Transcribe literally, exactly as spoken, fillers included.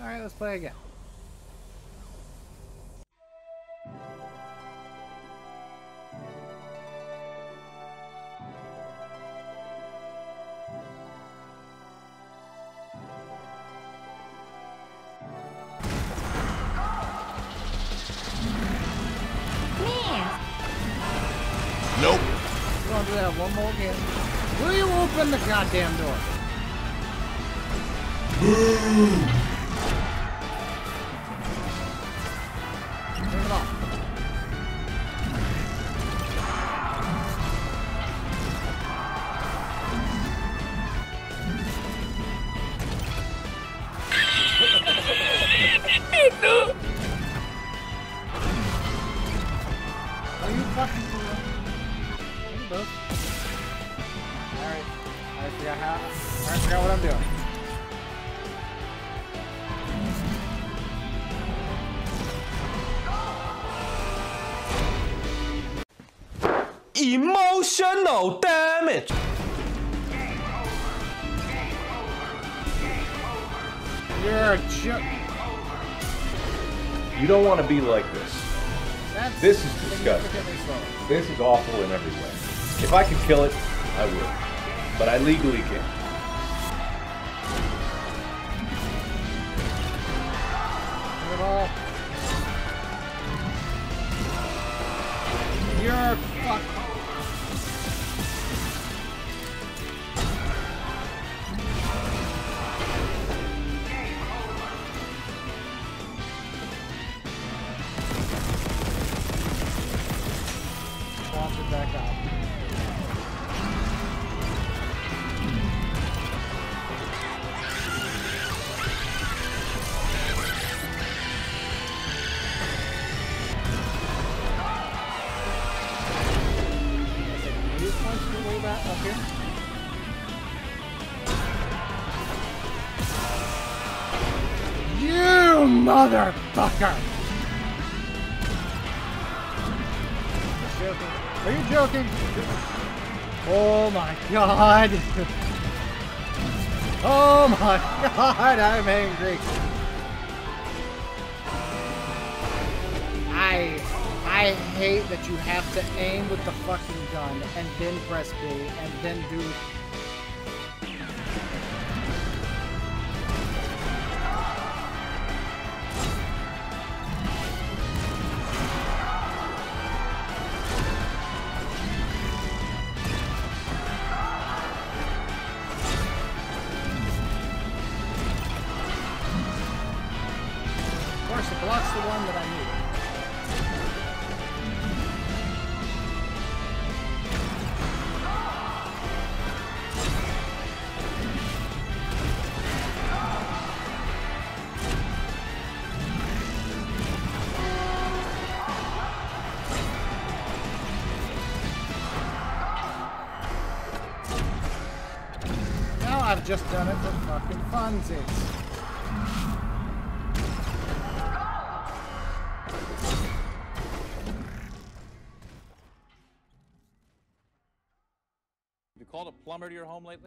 Alright, let's play again. Nope. We're gonna do that one more again. Will you open the goddamn door? Boo! Turn it off. Are you fucking for real? Alright. I forgot how. I forgot what I'm doing. Emotional damage. You're a jerk. You don't want to be like this. That's This is disgusting. significantly slower. This is awful in every way. If I could kill it, I would. But I legally can't. Turn it off. You're fucked. Swap it back out. These points can way back up here. You motherfucker! Joking. Are you joking? Oh my god! Oh my god, I'm angry. I I hate that you have to aim with the fucking gun and then press B and then do. Of course, the block's the one that I need. Now I've just done it for fucking funsies. Have you called a plumber to your home lately?